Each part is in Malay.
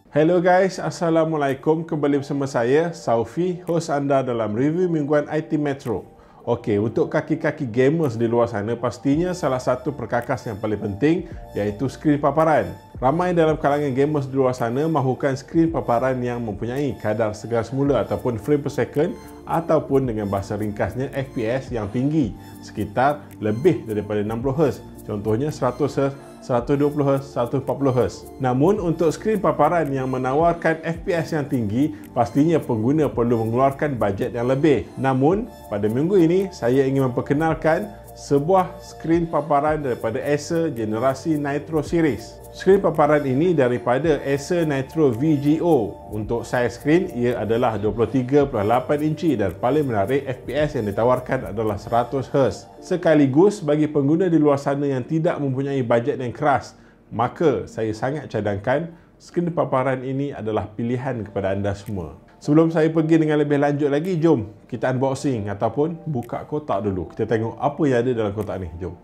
Hello guys, Assalamualaikum. Kembali bersama saya, Saufi, host anda dalam review mingguan IT Metro. Okey, untuk kaki-kaki gamers di luar sana, pastinya salah satu perkakas yang paling penting iaitu skrin paparan. Ramai dalam kalangan gamers di luar sana mahukan skrin paparan yang mempunyai kadar segar semula ataupun frame per second ataupun dengan bahasa ringkasnya FPS yang tinggi, sekitar lebih daripada 60Hz. Contohnya 100Hz, 120Hz, 140Hz. Namun untuk skrin paparan yang menawarkan FPS yang tinggi, pastinya pengguna perlu mengeluarkan bajet yang lebih. Namun, pada minggu ini saya ingin memperkenalkan sebuah skrin paparan daripada Acer generasi Nitro series. Skrin paparan ini daripada Acer Nitro VGO. Untuk saiz skrin, ia adalah 23.8 inci dan paling menarik, FPS yang ditawarkan adalah 100Hz. Sekaligus bagi pengguna di luar sana yang tidak mempunyai bajet yang keras, maka saya sangat cadangkan skrin paparan ini adalah pilihan kepada anda semua. Sebelum saya pergi dengan lebih lanjut lagi, jom kita unboxing ataupun buka kotak dulu. Kita tengok apa yang ada dalam kotak ni. Jom.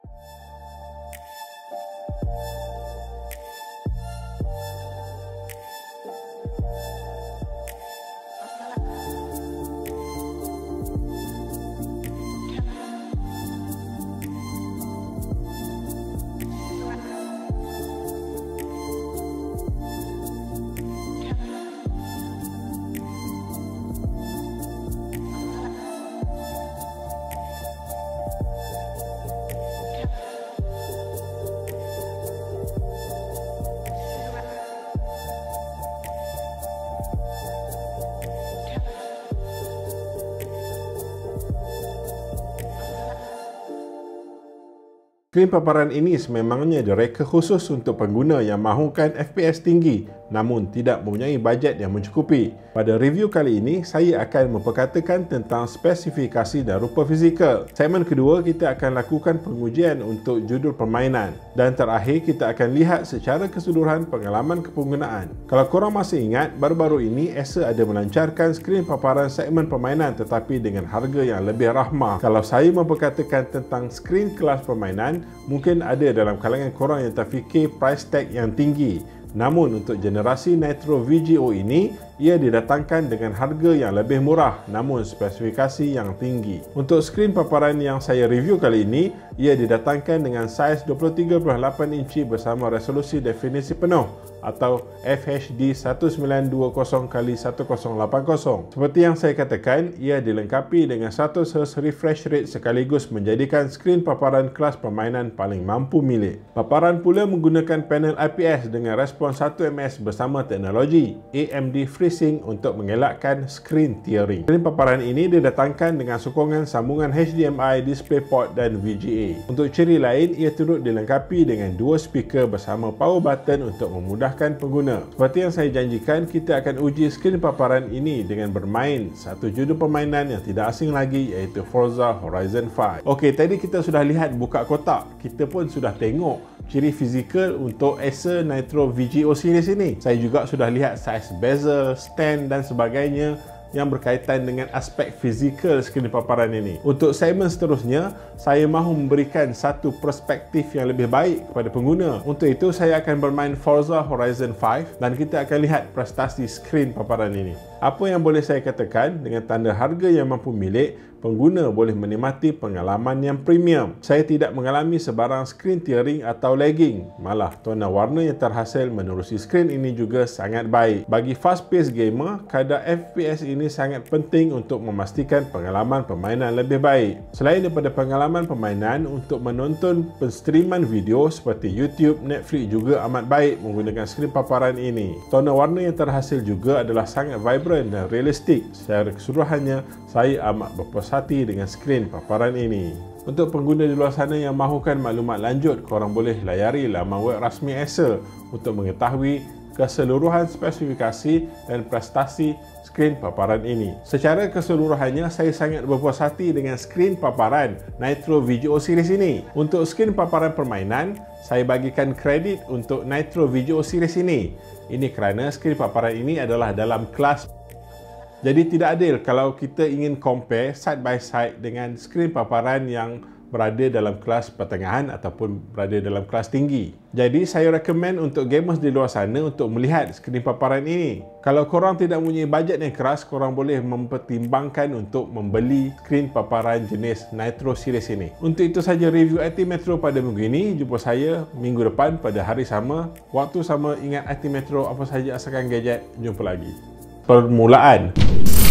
Skrin paparan ini sememangnya direka khusus untuk pengguna yang mahukan FPS tinggi namun tidak mempunyai bajet yang mencukupi. Pada review kali ini, saya akan memperkatakan tentang spesifikasi dan rupa fizikal. Segmen kedua, kita akan lakukan pengujian untuk judul permainan. Dan terakhir, kita akan lihat secara keseluruhan pengalaman kepenggunaan. Kalau korang masih ingat, baru-baru ini Acer ada melancarkan skrin paparan segmen permainan tetapi dengan harga yang lebih rahmah. Kalau saya memperkatakan tentang skrin kelas permainan, mungkin ada dalam kalangan korang yang terfikir price tag yang tinggi. Namun untuk generasi Nitro VGO ini, ia didatangkan dengan harga yang lebih murah namun spesifikasi yang tinggi. Untuk skrin paparan yang saya review kali ini, ia didatangkan dengan saiz 23.8 inci bersama resolusi definisi penuh atau FHD 1920x1080. Seperti yang saya katakan, ia dilengkapi dengan 100Hz refresh rate sekaligus menjadikan skrin paparan kelas permainan paling mampu milik. Paparan pula menggunakan panel IPS dengan respons 1ms bersama teknologi AMD FreeSync untuk mengelakkan screen tearing. Skrin paparan ini didatangkan dengan sokongan sambungan HDMI, DisplayPort dan VGA. Untuk ciri lain, ia turut dilengkapi dengan dua speaker bersama power button untuk memudahkan pengguna. Seperti yang saya janjikan, kita akan uji skrin paparan ini dengan bermain satu judul permainan yang tidak asing lagi iaitu Forza Horizon 5. Okey, tadi kita sudah lihat buka kotak. Kita pun sudah tengok ciri fizikal untuk Acer Nitro VGO series ini. Saya juga sudah lihat saiz bezel, stand dan sebagainya yang berkaitan dengan aspek fizikal skrin paparan ini. Untuk segmen seterusnya, saya mahu memberikan satu perspektif yang lebih baik kepada pengguna. Untuk itu, saya akan bermain Forza Horizon 5 dan kita akan lihat prestasi skrin paparan ini. Apa yang boleh saya katakan, dengan tanda harga yang mampu milik, pengguna boleh menikmati pengalaman yang premium. Saya tidak mengalami sebarang screen tearing atau lagging. Malah, tona warna yang terhasil menerusi skrin ini juga sangat baik. Bagi fast-paced gamer, kadar FPS ini sangat penting untuk memastikan pengalaman permainan lebih baik. Selain daripada pengalaman permainan, untuk menonton penstreaman video seperti YouTube, Netflix juga amat baik menggunakan skrin paparan ini. Tona warna yang terhasil juga adalah sangat vibrant dan realistik. Secara keseluruhannya, saya amat berpuas hati dengan skrin paparan ini. Untuk pengguna di luar sana yang mahukan maklumat lanjut, korang boleh layari laman web rasmi Acer untuk mengetahui keseluruhan spesifikasi dan prestasi skrin paparan ini. Secara keseluruhannya, saya sangat berpuas hati dengan skrin paparan Nitro VGO series ini. Untuk skrin paparan permainan, saya bagikan kredit untuk Nitro VGO series ini. Ini kerana skrin paparan ini adalah dalam kelas. Jadi tidak adil kalau kita ingin compare side by side dengan skrin paparan yang berada dalam kelas pertengahan ataupun berada dalam kelas tinggi. Jadi saya rekomen untuk gamers di luar sana untuk melihat skrin paparan ini. Kalau korang tidak mempunyai bajet yang keras, korang boleh mempertimbangkan untuk membeli skrin paparan jenis Nitro Series ini. Untuk itu saja review IT Metro pada minggu ini. Jumpa saya minggu depan pada hari sama, waktu sama. Ingat IT Metro, apa saja asalkan gadget. Jumpa lagi. Permulaan.